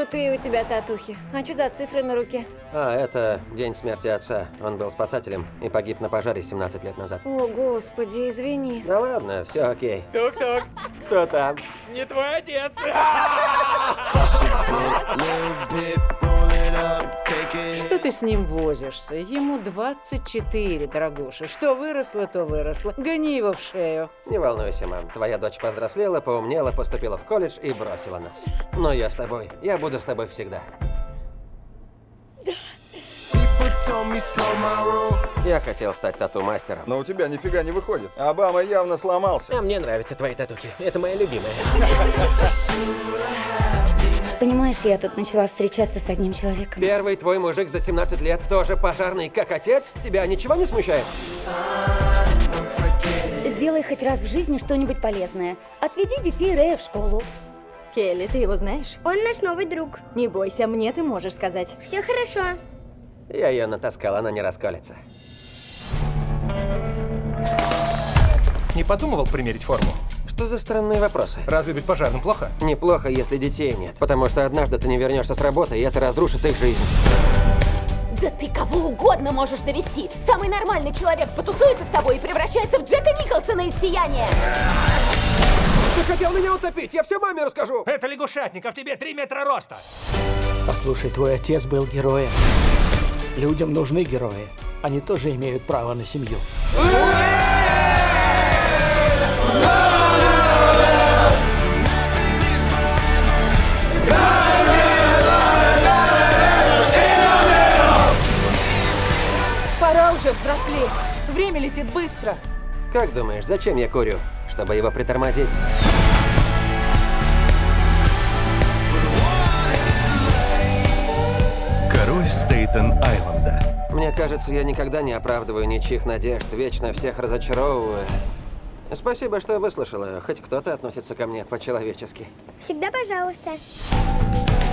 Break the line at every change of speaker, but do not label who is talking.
Крутые у тебя татухи. А что за цифры на руке?
А, это день смерти отца. Он был спасателем и погиб на пожаре 17 лет назад.
О, господи, извини.
Да ладно, все окей.
Тук-тук.
Кто там?
Не твой отец.
Что ты с ним возишься? Ему 24, дорогуша. Что выросло, то выросло. Гони его в шею.
Не волнуйся, мам. Твоя дочь повзрослела, поумнела, поступила в колледж и бросила нас. Но я с тобой. Я буду с тобой всегда. Я хотел стать тату-мастером.
Но у тебя нифига не выходит. Обама явно сломался.
А мне нравятся твои татухи. Это моя любимая.
Понимаешь, я тут начала встречаться с одним человеком.
Первый твой мужик за 17 лет тоже пожарный, как отец? Тебя ничего не смущает?
Сделай хоть раз в жизни что-нибудь полезное. Отведи детей Рэя в школу.
Келли, ты его знаешь?
Он наш новый друг.
Не бойся, мне ты можешь сказать.
Все хорошо.
Я ее натаскал, она не расколется.
Не подумывал примерить форму?
Что за странные вопросы?
Разве быть пожарным плохо?
Неплохо, если детей нет. Потому что однажды ты не вернешься с работы, и это разрушит их жизнь.
Да ты кого угодно можешь довести. Самый нормальный человек потусуется с тобой и превращается в Джека Николсона из «Сияния».
Ты хотел меня утопить, я все маме расскажу.
Это лягушатник, а в тебе 3 метра роста.
Послушай, твой отец был героем. Людям нужны герои. Они тоже имеют право на семью.
Пора уже взрослеть. Время летит быстро.
Как думаешь, зачем я курю? Чтобы его притормозить.
Король Стейтен-Айленда.
Мне кажется, я никогда не оправдываю ничьих надежд, вечно всех разочаровываю. Спасибо, что выслушала. Хоть кто-то относится ко мне по-человечески.
Всегда пожалуйста.